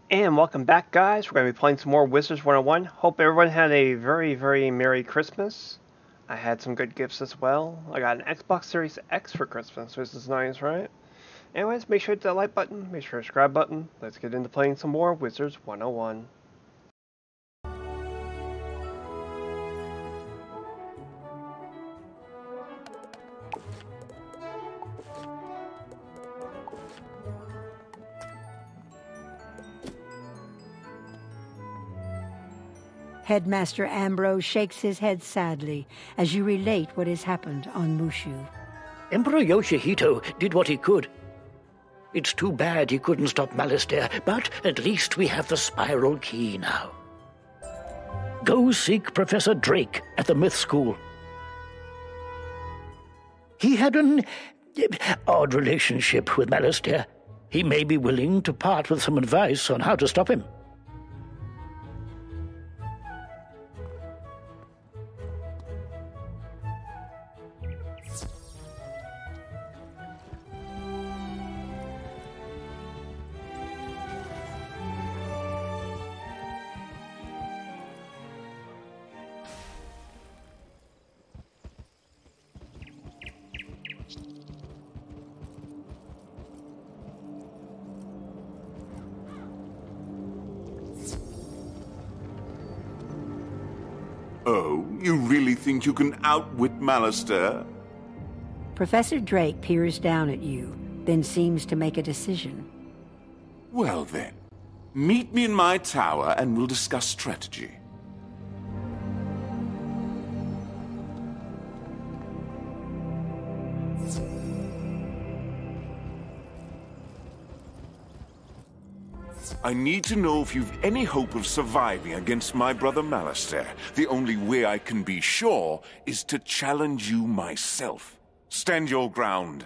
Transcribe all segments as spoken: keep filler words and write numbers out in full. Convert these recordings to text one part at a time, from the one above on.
And welcome back, guys. We're going to be playing some more Wizards one oh one. Hope everyone had a very, very Merry Christmas. I had some good gifts as well. I got an Xbox Series X for Christmas, which is nice, right? Anyways, make sure to hit that like button, make sure to hit the subscribe button. Let's get into playing some more Wizards one oh one. Headmaster Ambrose shakes his head sadly as you relate what has happened on Mushu. Emperor Yoshihito did what he could. It's too bad he couldn't stop Malastare, but at least we have the spiral key now. Go seek Professor Drake at the Myth School. He had an uh, odd relationship with Malastare. He may be willing to part with some advice on how to stop him. Oh, you really think you can outwit Malastare? Professor Drake peers down at you, then seems to make a decision. Well then, meet me in my tower and we'll discuss strategy. I need to know if you've any hope of surviving against my brother Malastare. The only way I can be sure is to challenge you myself. Stand your ground.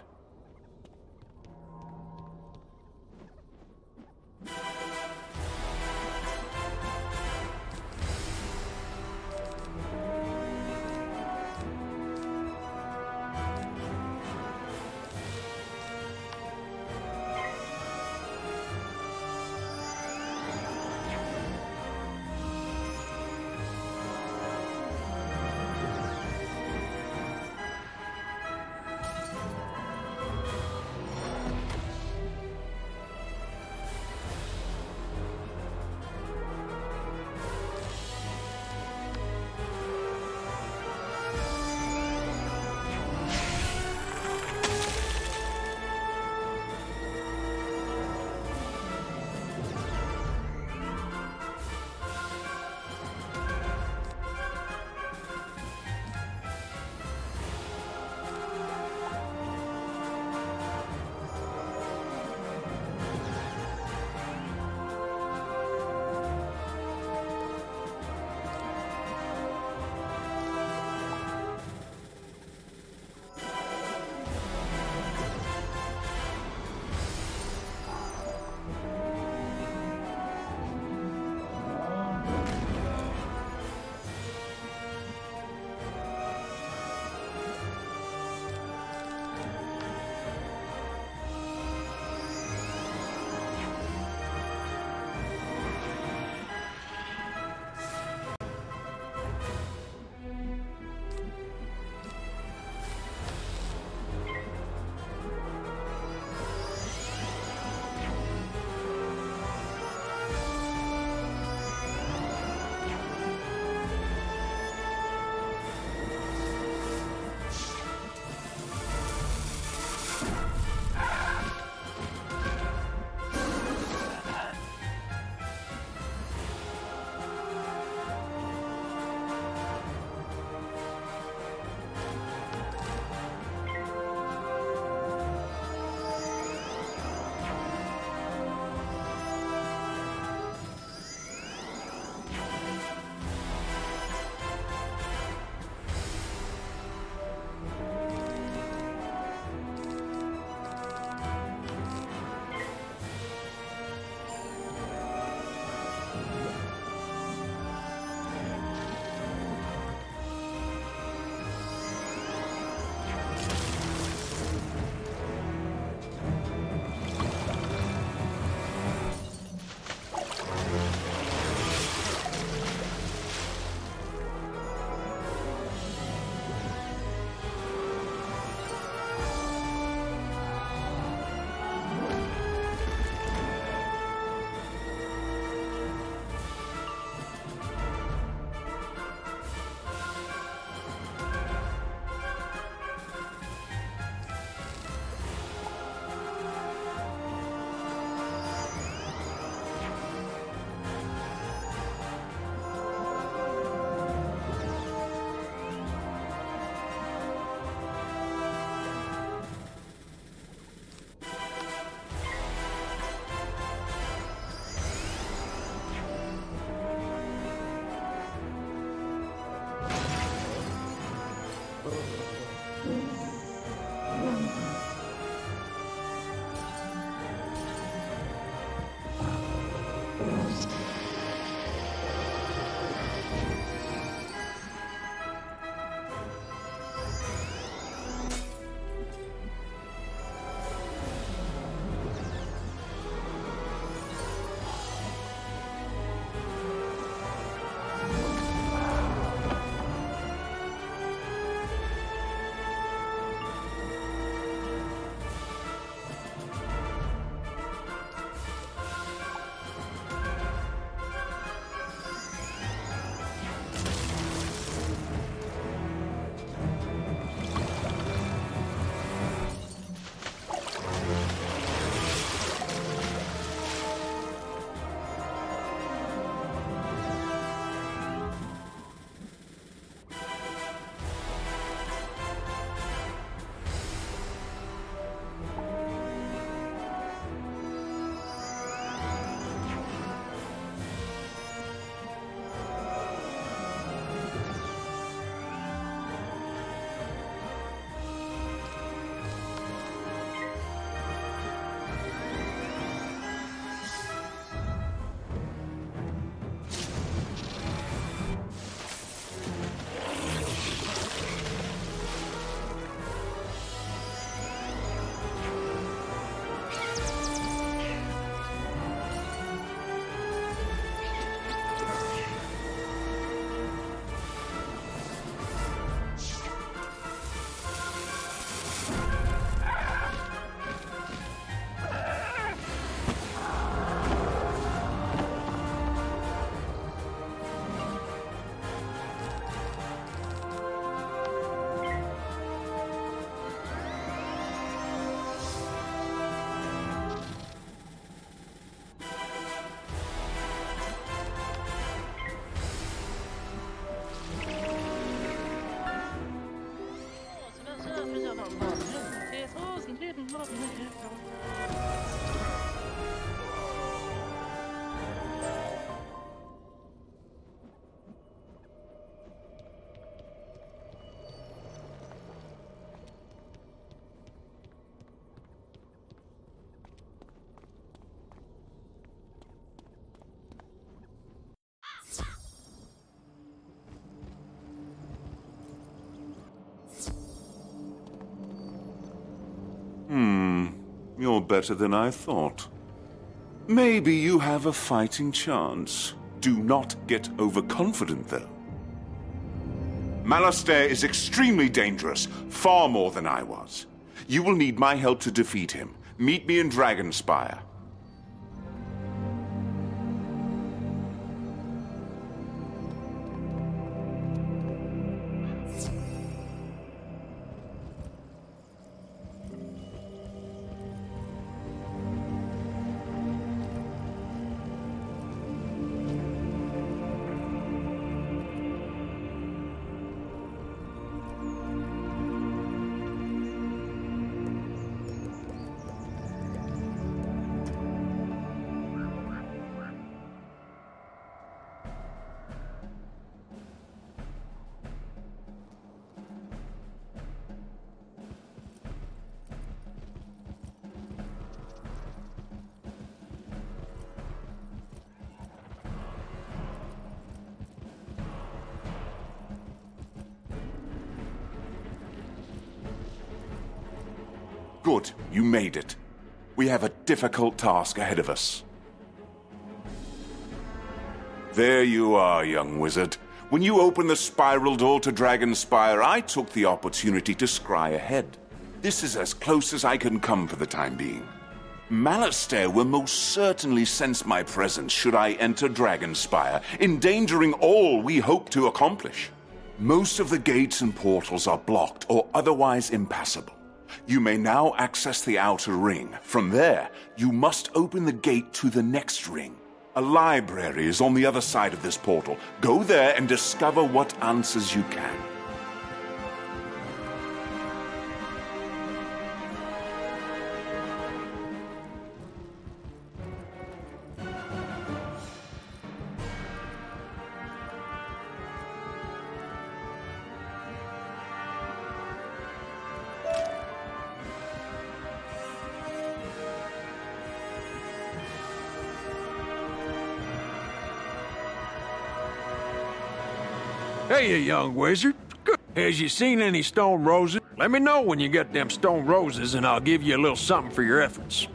Hmm, you're better than I thought. Maybe you have a fighting chance. Do not get overconfident, though. Malastair is extremely dangerous, far more than I was. You will need my help to defeat him. Meet me in Dragonspyre. Good, you made it. We have a difficult task ahead of us. There you are, young wizard. When you opened the spiral door to Dragonspyre, I took the opportunity to scry ahead. This is as close as I can come for the time being. Malastair will most certainly sense my presence should I enter Dragonspyre, endangering all we hope to accomplish. Most of the gates and portals are blocked or otherwise impassable. You may now access the outer ring. From there, you must open the gate to the next ring. A library is on the other side of this portal. Go there and discover what answers you can. Hey, you young wizard. Good. Has you seen any stone roses? Let me know when you get them stone roses, and I'll give you a little something for your efforts.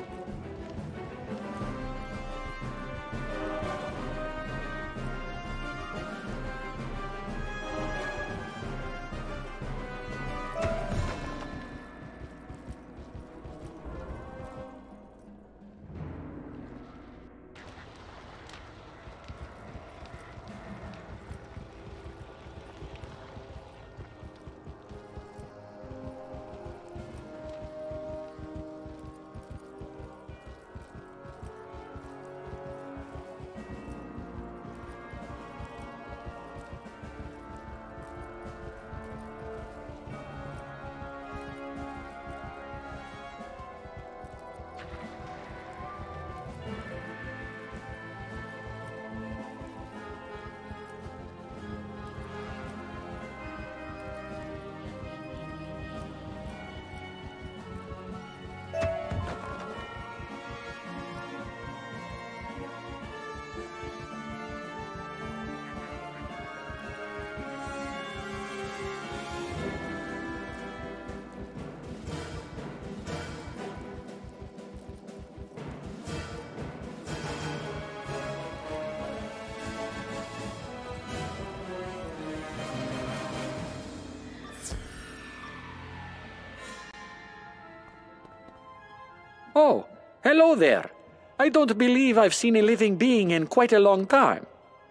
Oh, hello there. I don't believe I've seen a living being in quite a long time.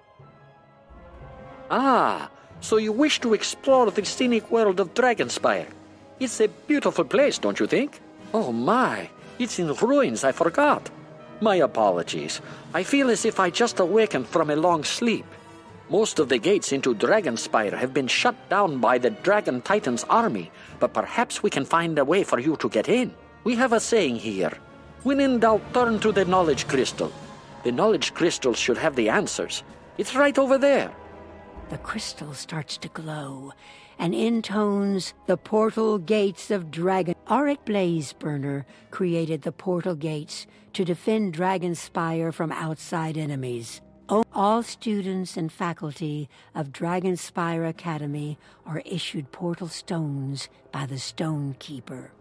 Ah, so you wish to explore the scenic world of Dragonspyre. It's a beautiful place, don't you think? Oh my, it's in ruins, I forgot. My apologies. I feel as if I just awakened from a long sleep. Most of the gates into Dragonspyre have been shut down by the Dragon Titan's army, but perhaps we can find a way for you to get in. We have a saying here. When in doubt, turn to the knowledge crystal. The knowledge crystal should have the answers. It's right over there. The crystal starts to glow, and intones the portal gates of Dragon. Auric Blazeburner created the portal gates to defend Dragonspyre from outside enemies. All students and faculty of Dragonspyre Academy are issued portal stones by the Stone Keeper.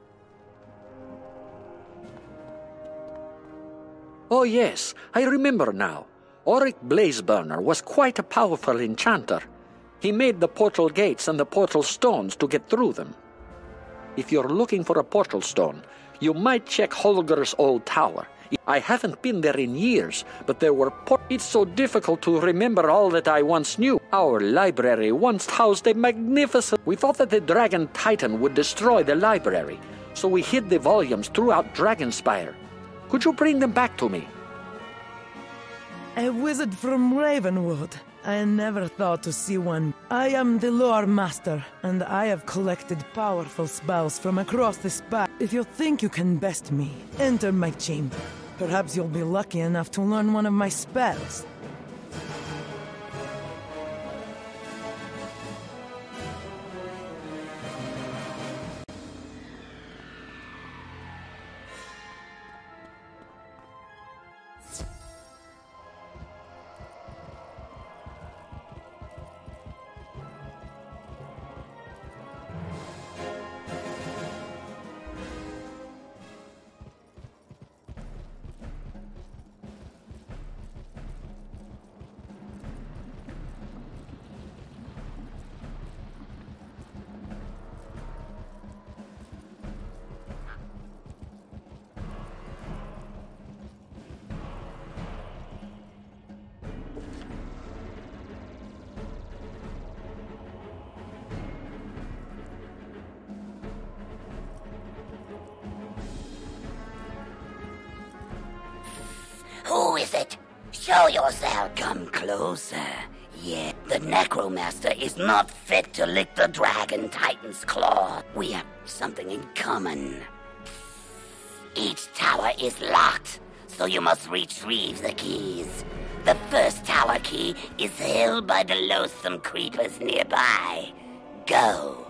Oh yes, I remember now. Auric Blazeburner was quite a powerful enchanter. He made the portal gates and the portal stones to get through them. If you're looking for a portal stone, you might check Holger's old tower. I haven't been there in years, but there were por- It's so difficult to remember all that I once knew. Our library once housed a magnificent... We thought that the Dragon Titan would destroy the library, so we hid the volumes throughout Dragonspyre. Could you bring them back to me? A wizard from Ravenwood. I never thought to see one. I am the lore master, and I have collected powerful spells from across the spa. If you think you can best me, enter my chamber. Perhaps you'll be lucky enough to learn one of my spells. Who is it? Show yourself. Come closer. Yeah, the Necromaster is not fit to lick the Dragon Titan's claw. We have something in common. Each tower is locked, so you must retrieve the keys. The first tower key is held by the loathsome creepers nearby. Go.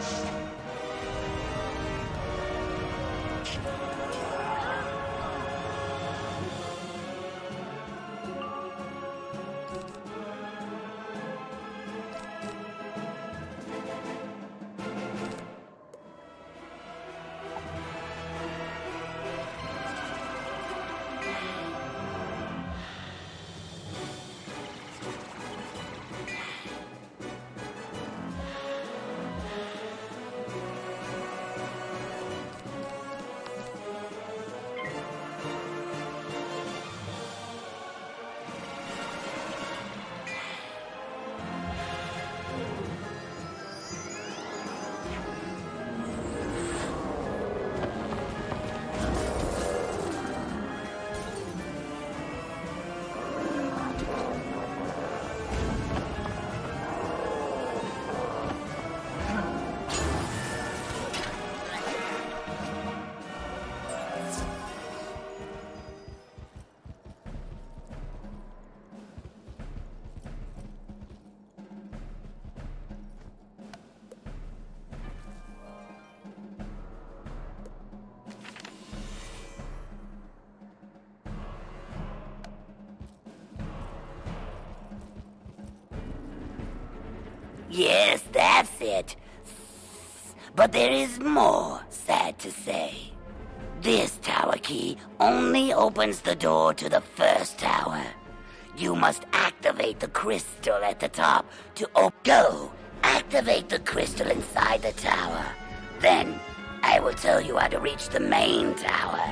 Yes, that's it. But there is more, sad to say. This tower key only opens the door to the first tower. You must activate the crystal at the top to op- Go! Activate the crystal inside the tower. Then, I will tell you how to reach the main tower.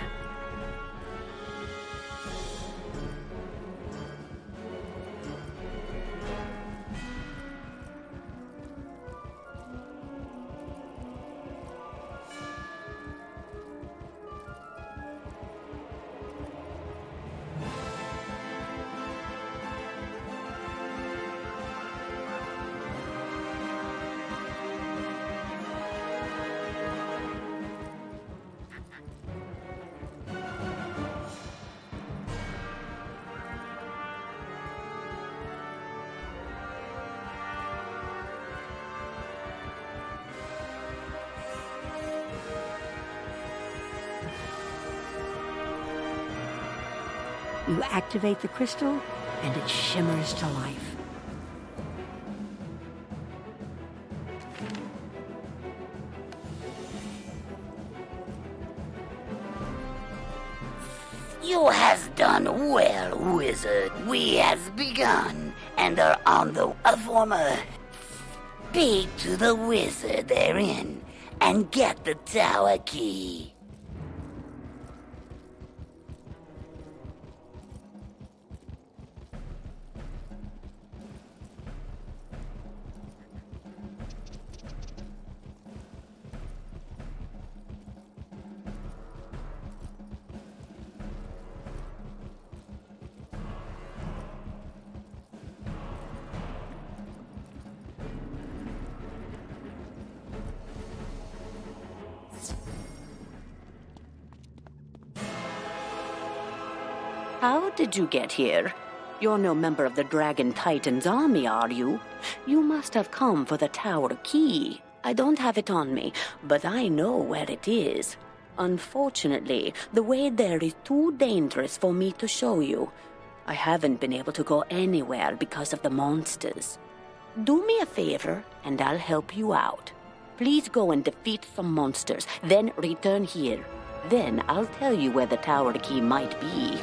You activate the crystal, and it shimmers to life. You has done well, wizard. We has begun, and are on the a former. Speak to the wizard therein, and get the tower key. How did you get here? You're no member of the Dragon Titan's army, are you? You must have come for the tower key. I don't have it on me, but I know where it is. Unfortunately, the way there is too dangerous for me to show you. I haven't been able to go anywhere because of the monsters. Do me a favor, and I'll help you out. Please go and defeat some monsters, then return here. Then I'll tell you where the tower key might be.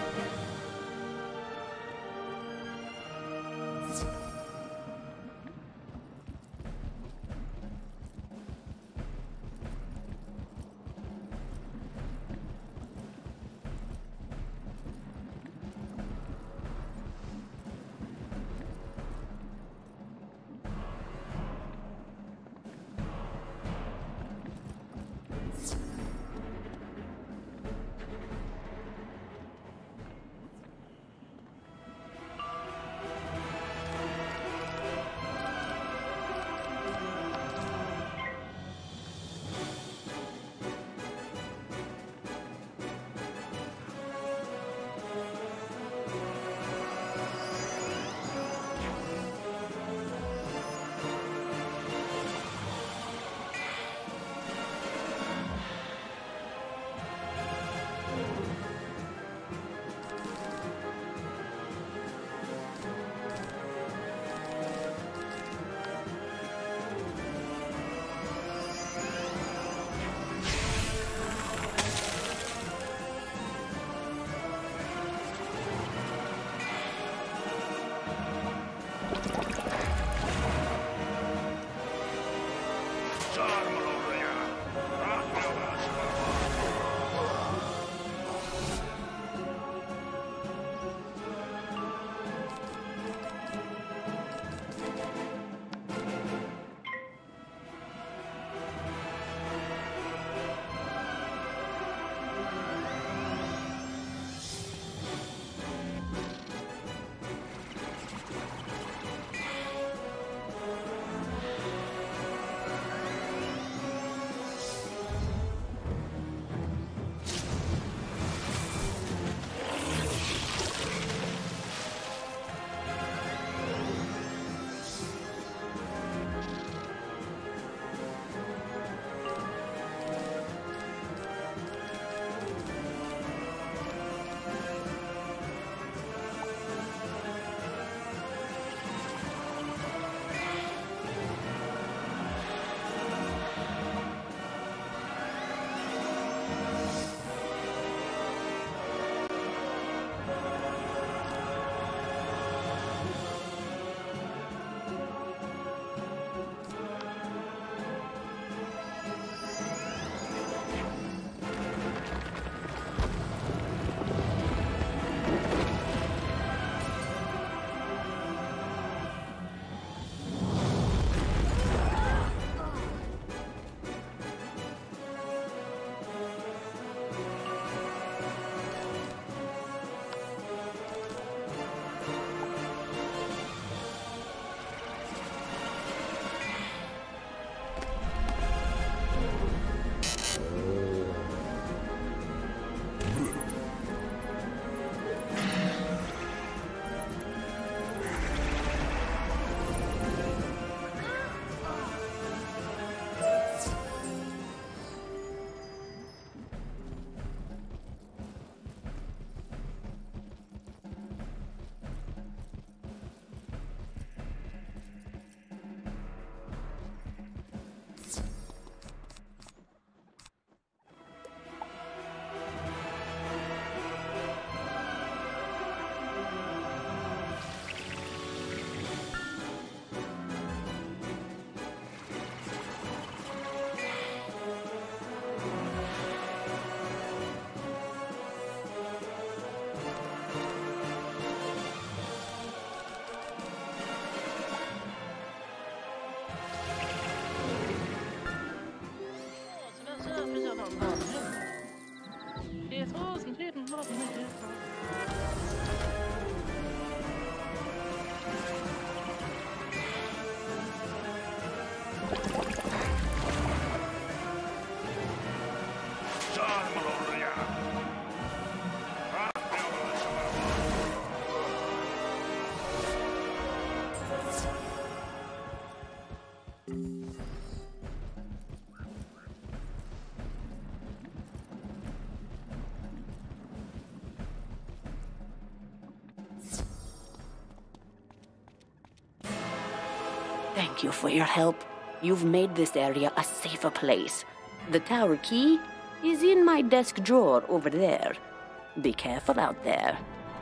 Thank you for your help. You've made this area a safer place. The tower key is in my desk drawer over there. Be careful out there.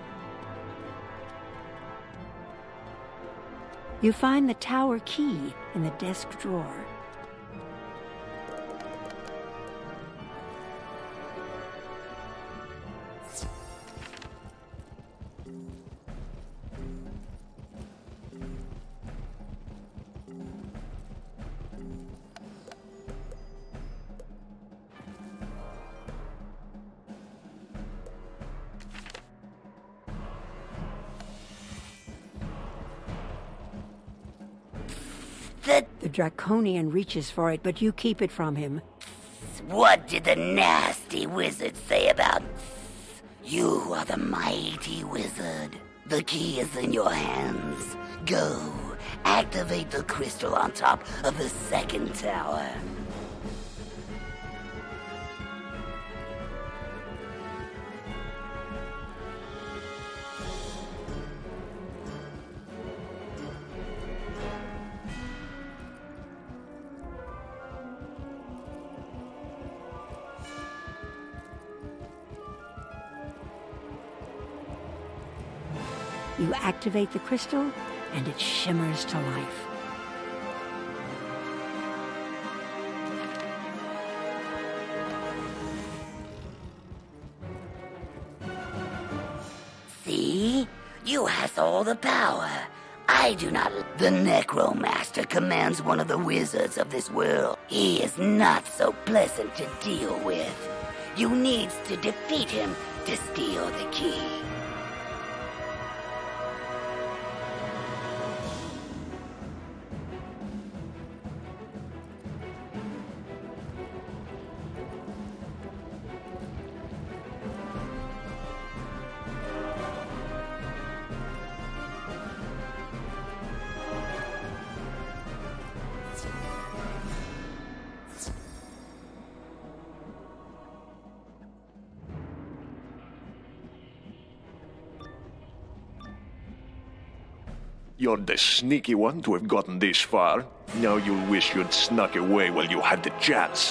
You find the tower key in the desk drawer. The... The Draconian reaches for it, but you keep it from him. What did the nasty wizard say about... You are the mighty wizard. The key is in your hands. Go, activate the crystal on top of the second tower. You activate the crystal, and it shimmers to life. See? You has all the power. I do not... The Necromaster commands one of the wizards of this world. He is not so pleasant to deal with. You needs to defeat him to steal the key. You're the sneaky one to have gotten this far. Now you'll wish you'd snuck away while you had the chance.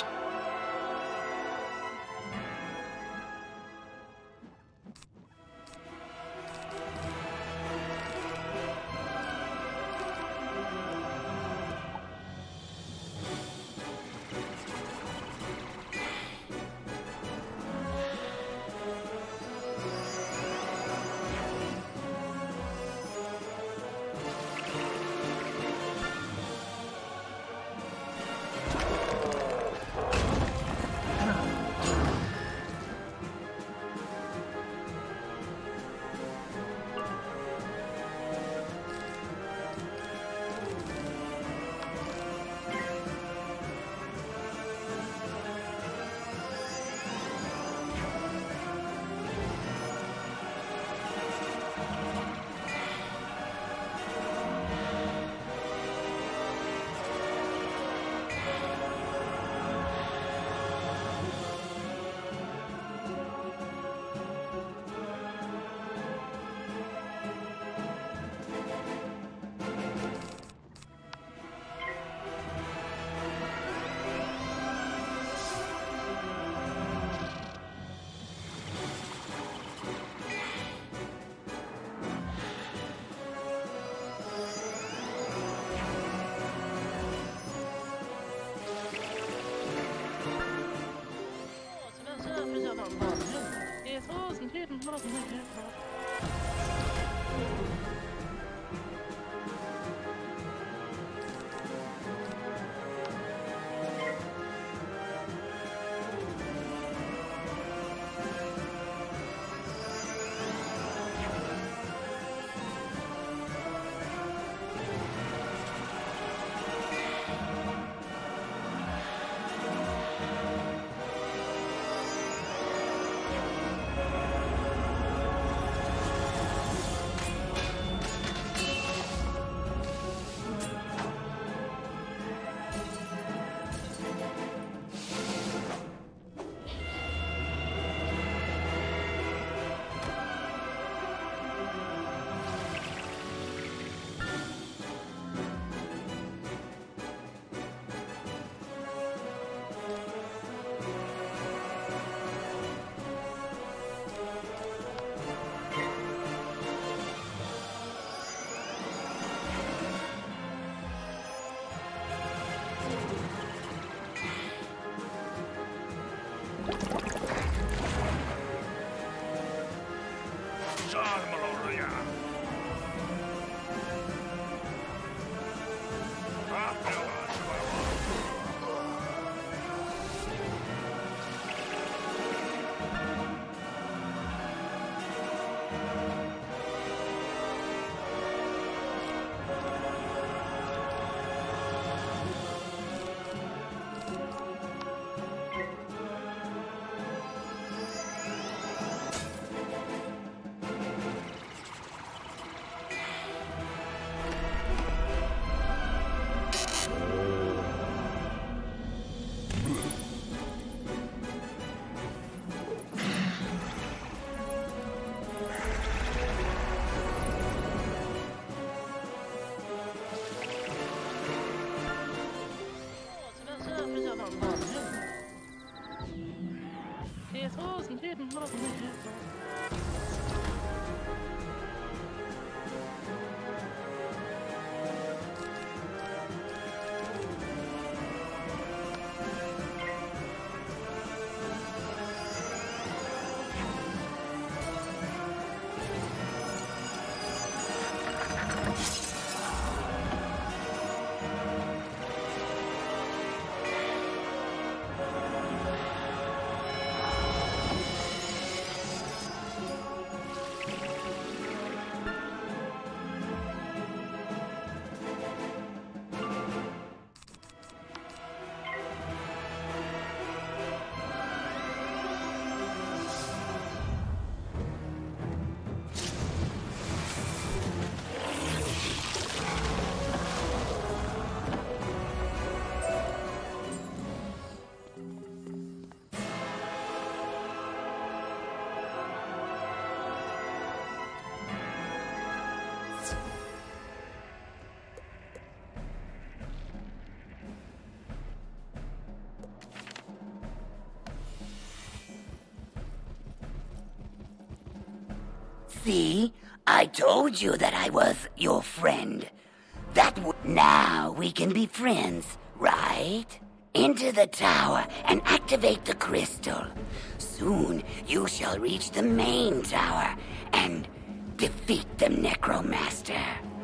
See? I told you that I was your friend. That w- now we can be friends, right? Enter the tower and activate the crystal. Soon you shall reach the main tower and defeat the Necromaster.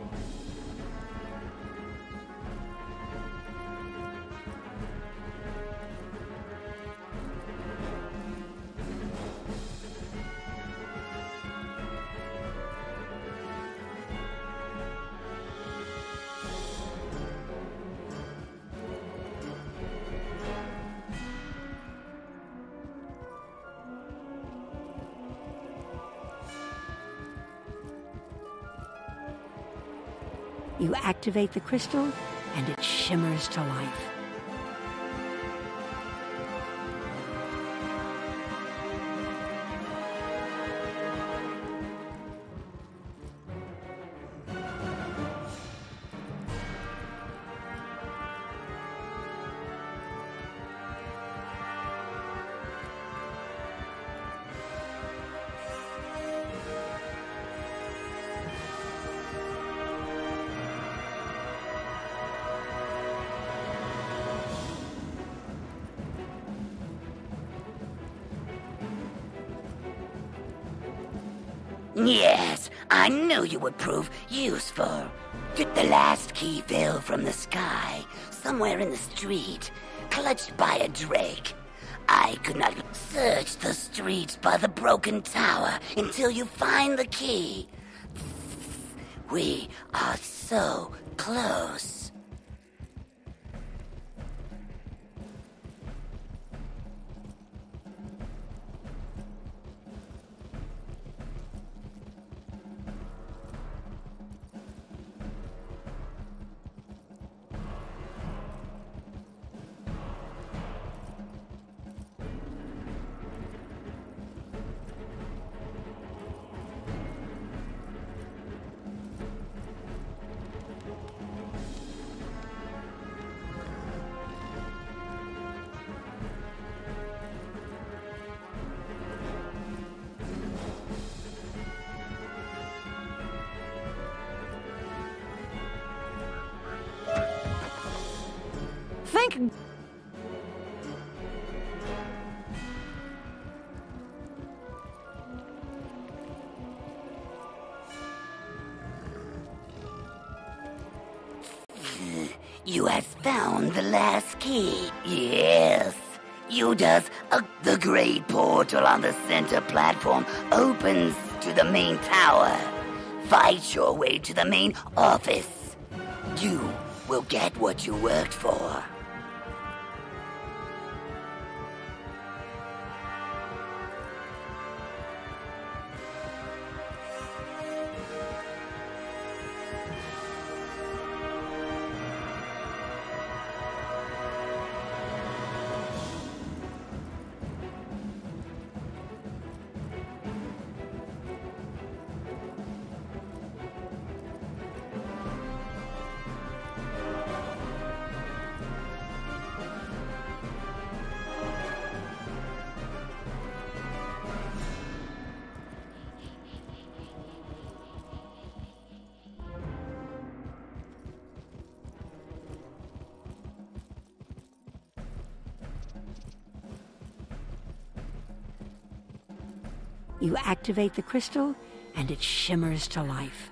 You activate the crystal, and it shimmers to life. Yes, I knew you would prove useful. The last key fell from the sky, somewhere in the street, clutched by a drake. I could not search the streets by the broken tower until you find the key. We are so close. Think... You have found the last key. Yes. You does a, the great portal on the center platform opens to the main tower. Fight your way to the main office. You will get what you worked for. You activate the crystal, and it shimmers to life.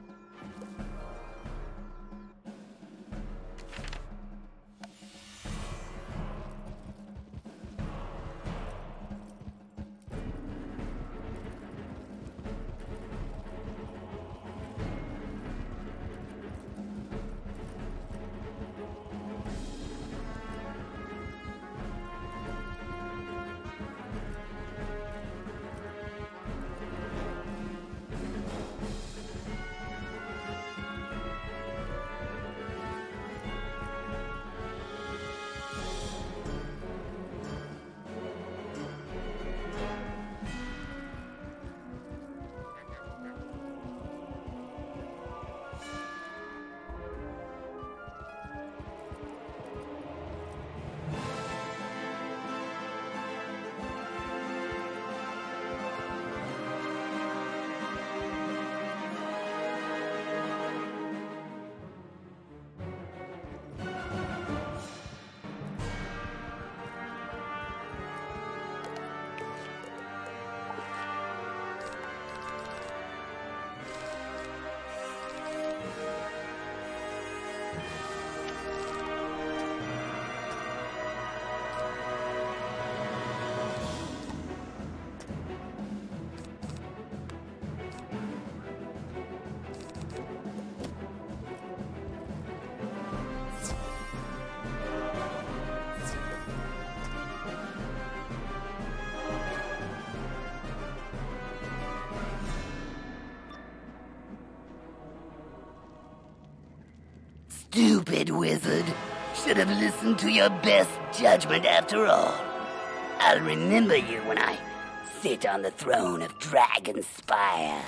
Stupid wizard. Should have listened to your best judgment after all. I'll remember you when I sit on the throne of Dragonspyre.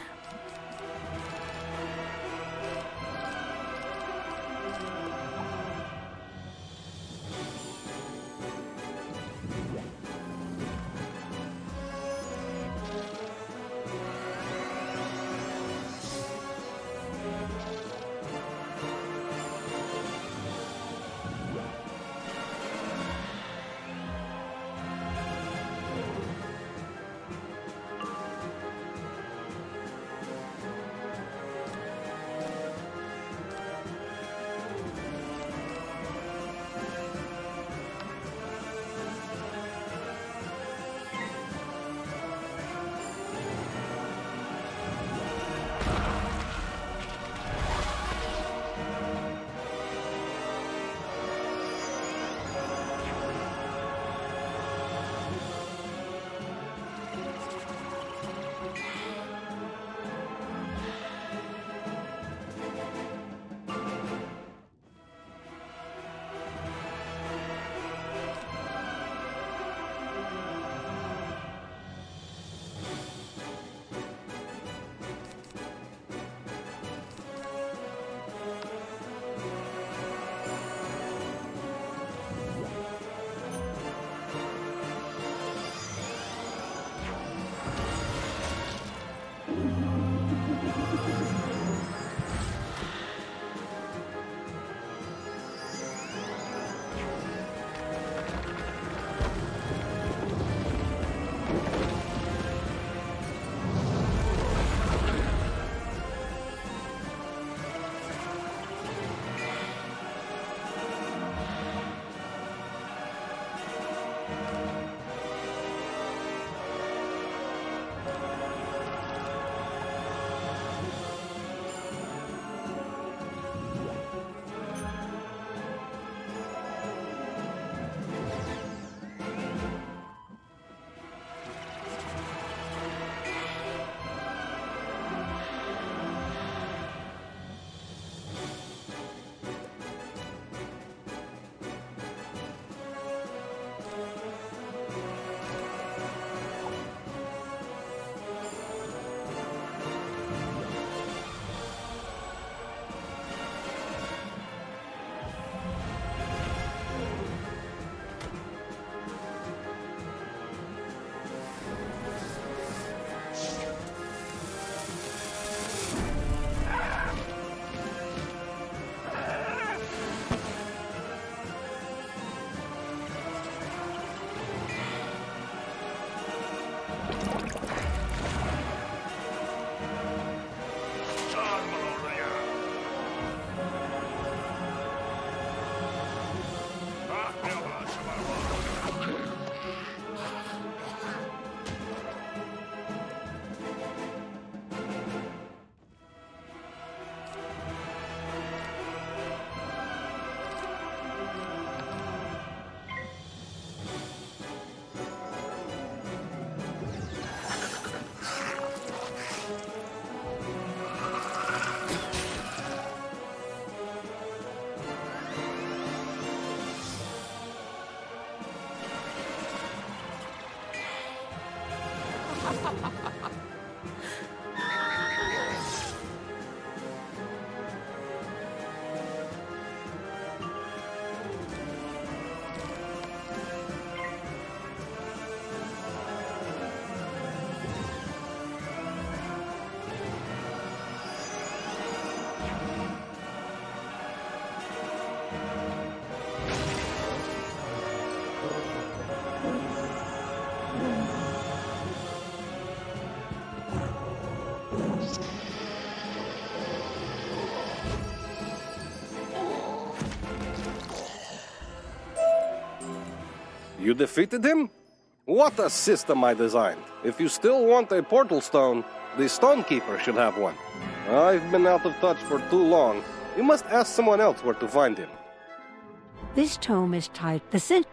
You defeated him? What a system I designed. If you still want a portal stone, the Stonekeeper should have one. I've been out of touch for too long. You must ask someone else where to find him. This tome is titled The Cent.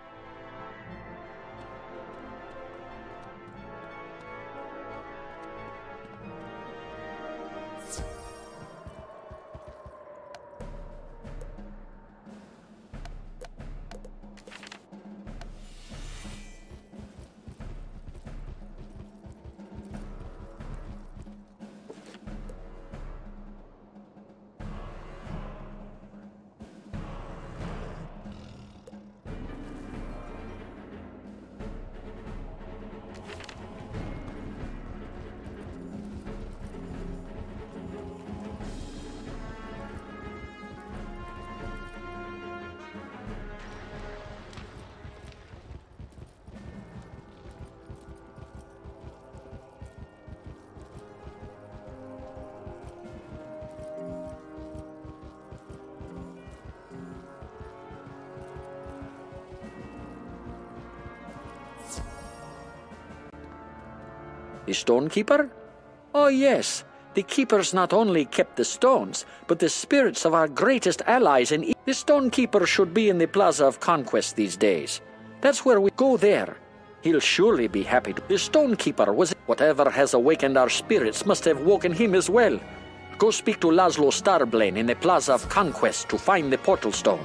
The Stonekeeper? Oh, yes. The Keepers not only kept the stones, but the spirits of our greatest allies in... E the Stonekeeper should be in the Plaza of Conquest these days. That's where we go there. He'll surely be happy to... The Stonekeeper was... Whatever has awakened our spirits must have woken him as well. Go speak to Laszlo Starblain in the Plaza of Conquest to find the Portal Stone.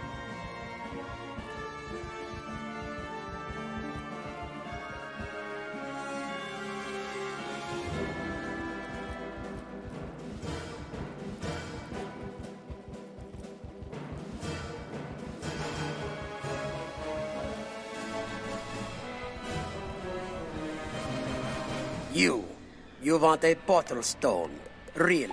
You. You want a portal stone. Really?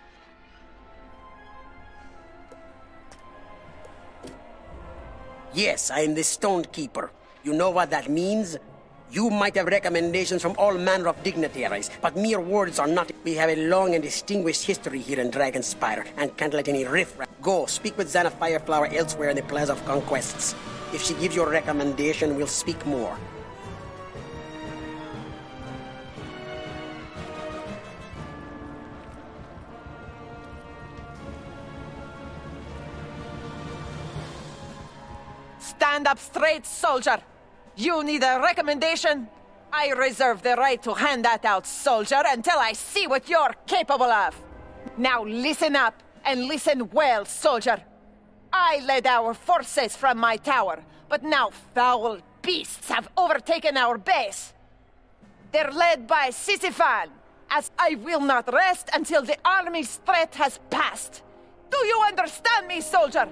Yes, I am the Stonekeeper. You know what that means? You might have recommendations from all manner of dignitaries, but mere words are not. We have a long and distinguished history here in Dragonspyre, and can't let any riffraff. Go, speak with Xana Fireflower elsewhere in the Plaza of Conquests. If she gives you a recommendation, we'll speak more. Stand up straight, soldier! You need a recommendation? I reserve the right to hand that out, soldier, until I see what you're capable of. Now listen up, and listen well, soldier. I led our forces from my tower, but now foul beasts have overtaken our base. They're led by Sisyphon, as I will not rest until the army's threat has passed. Do you understand me, soldier?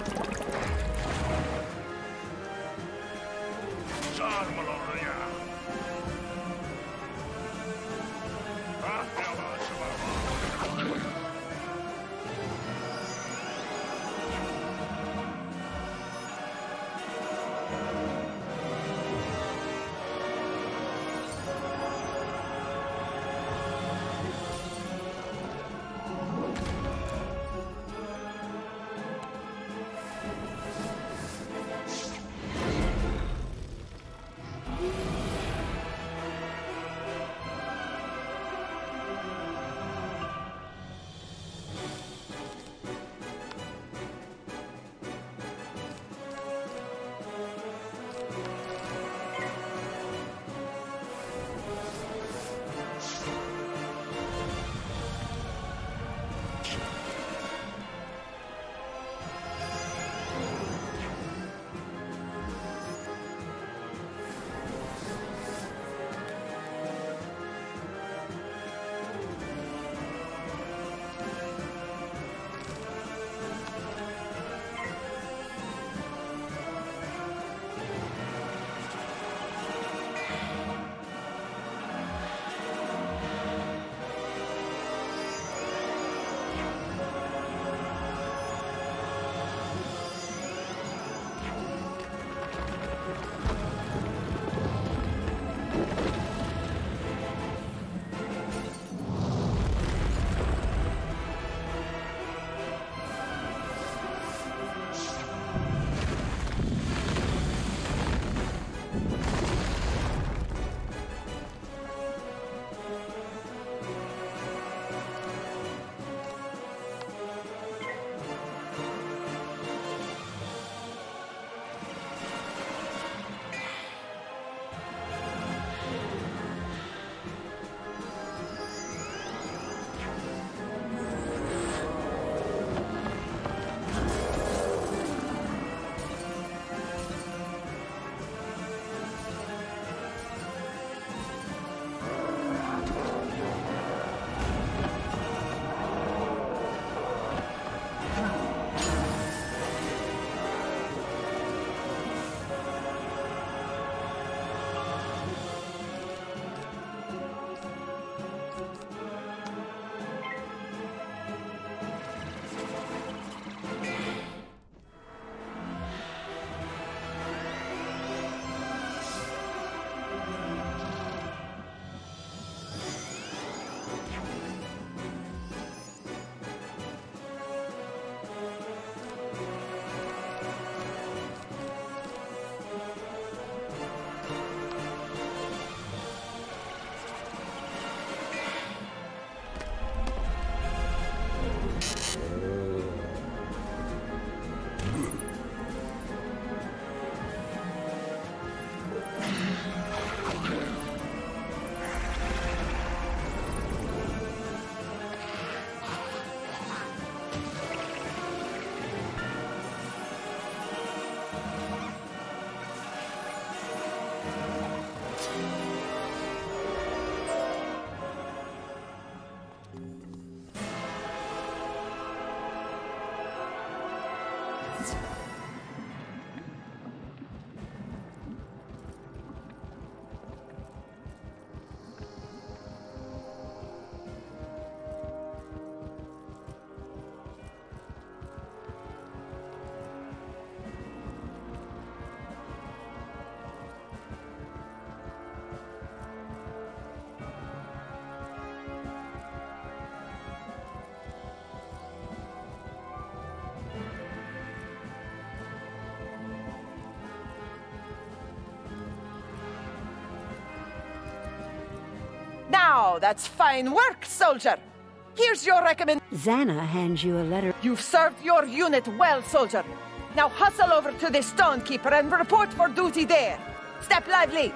Now, that's fine work, soldier. Here's your recommend. Xana hands you a letter. You've served your unit well, soldier. Now hustle over to the Stonekeeper and report for duty there. Step lively.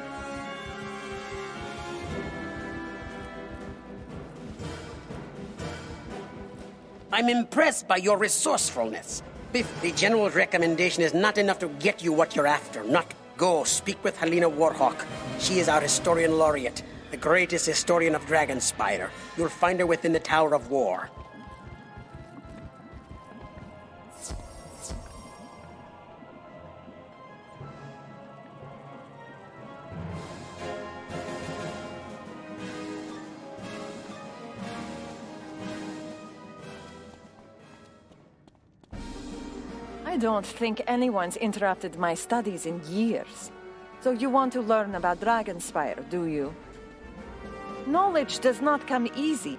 I'm impressed by your resourcefulness. Biff, the general's recommendation is not enough to get you what you're after. Not go speak with Helena Warhawk. She is our historian laureate, the greatest historian of Dragonspyre. You'll find her within the Tower of War. I don't think anyone's interrupted my studies in years. So you want to learn about Dragonspyre, do you? Knowledge does not come easy.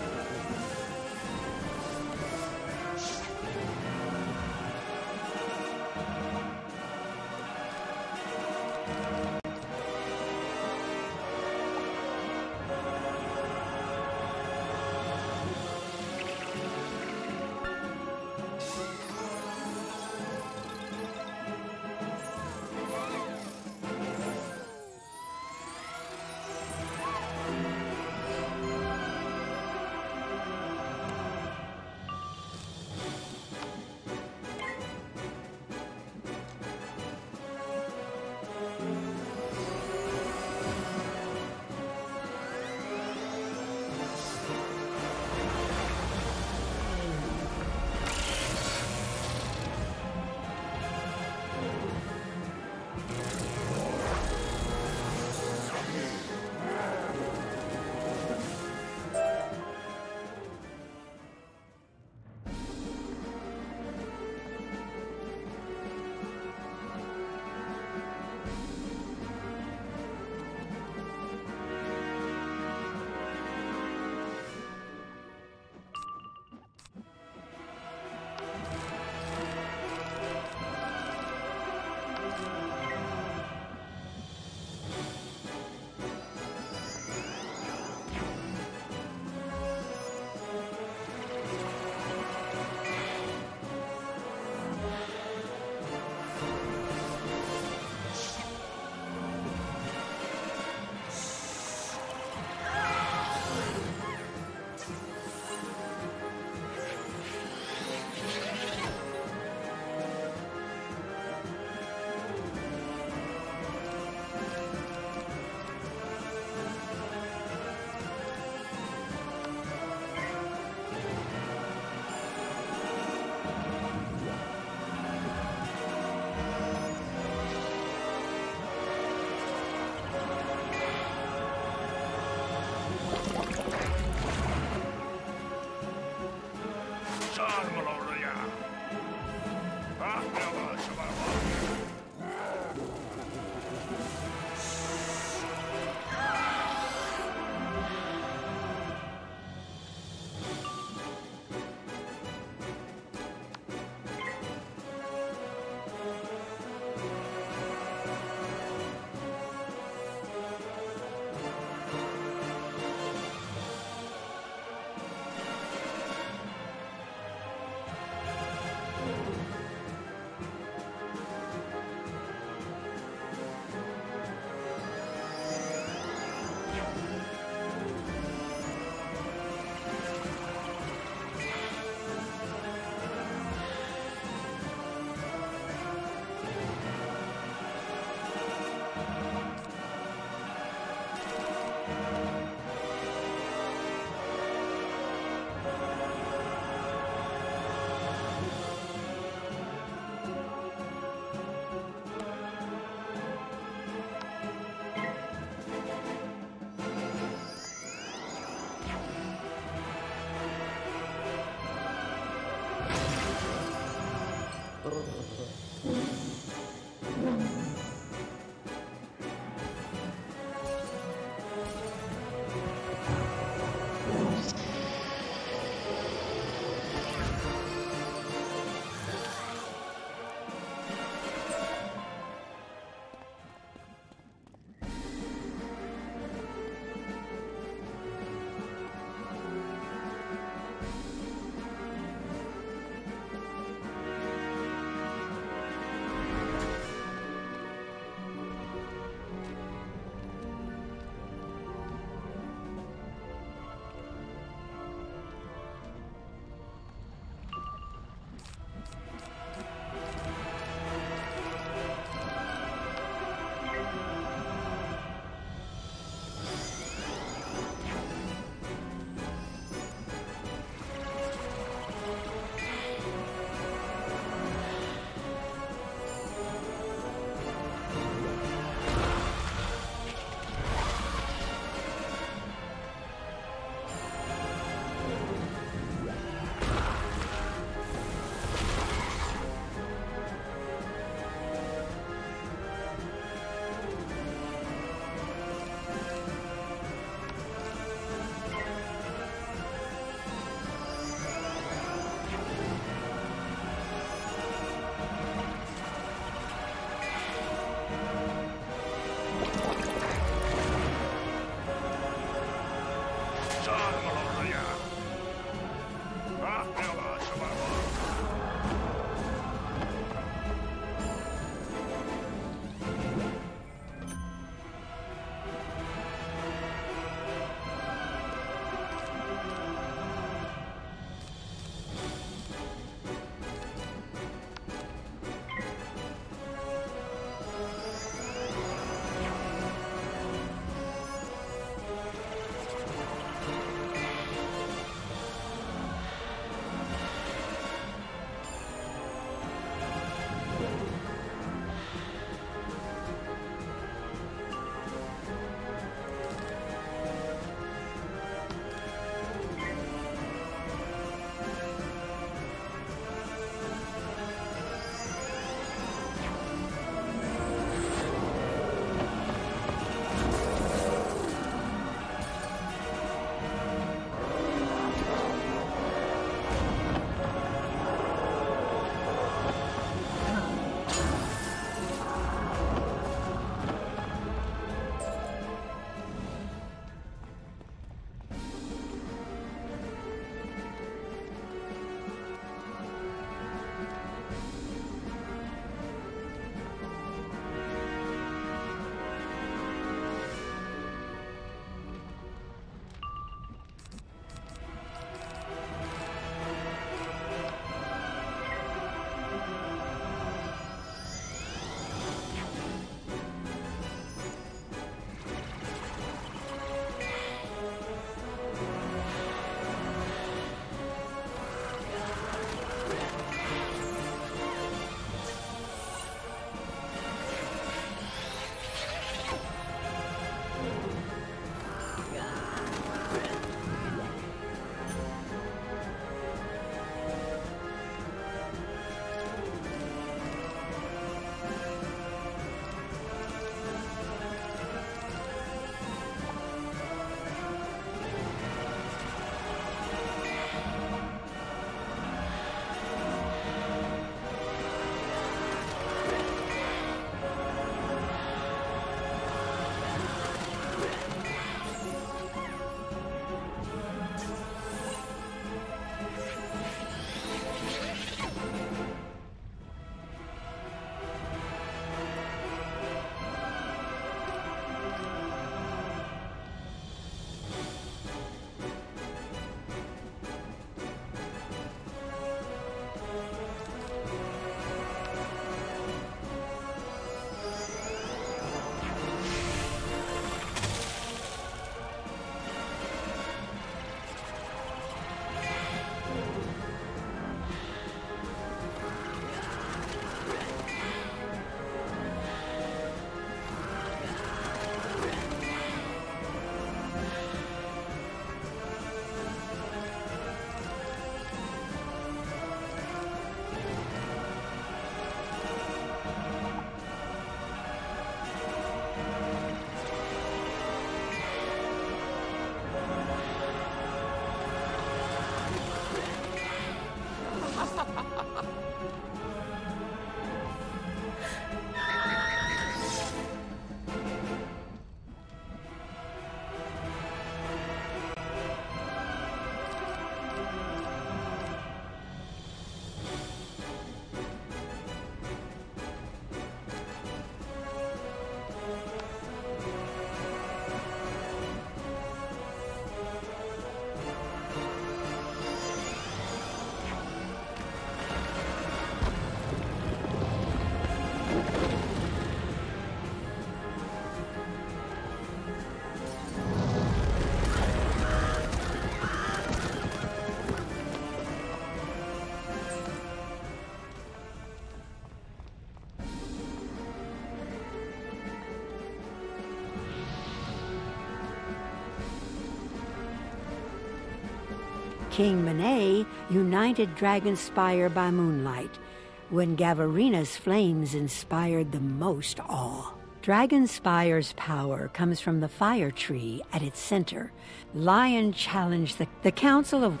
King Monet united Dragonspyre by moonlight, when Gavarina's flames inspired the most awe. Dragonspire's power comes from the fire tree at its center. Lion challenged the, the Council of...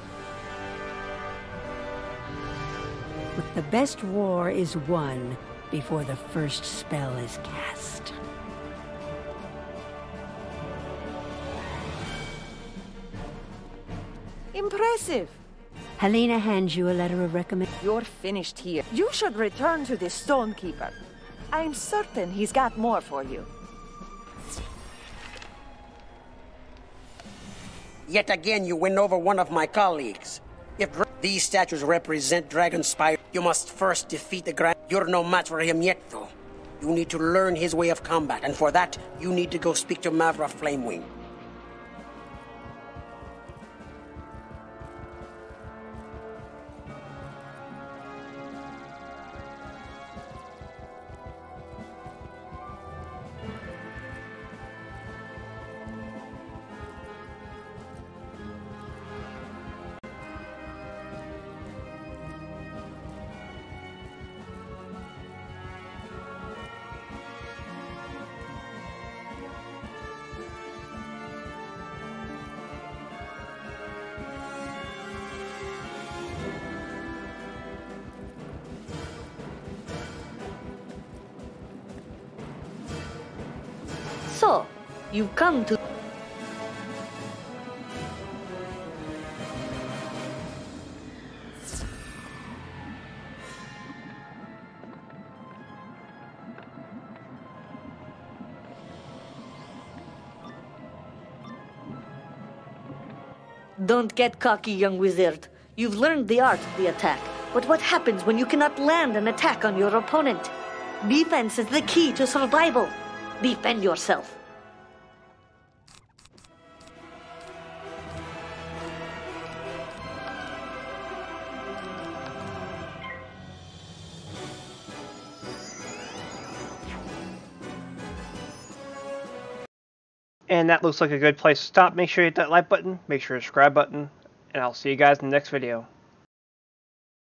The best war is won before the first spell is cast. Impressive. Helena hands you a letter of recommendation. You're finished here. You should return to the Stonekeeper. I'm certain he's got more for you. Yet again, you win over one of my colleagues. If these statues represent Dragonspyre, you must first defeat the Grand... You're no match for him yet, though. You need to learn his way of combat, and for that, you need to go speak to Mavra Flamewing. So, you've come to... Don't get cocky, young wizard. You've learned the art of the attack. But what happens when you cannot land an attack on your opponent? Defense is the key to survival. Defend yourself. And that looks like a good place to stop. Make sure you hit that like button, make sure to subscribe button, and I'll see you guys in the next video.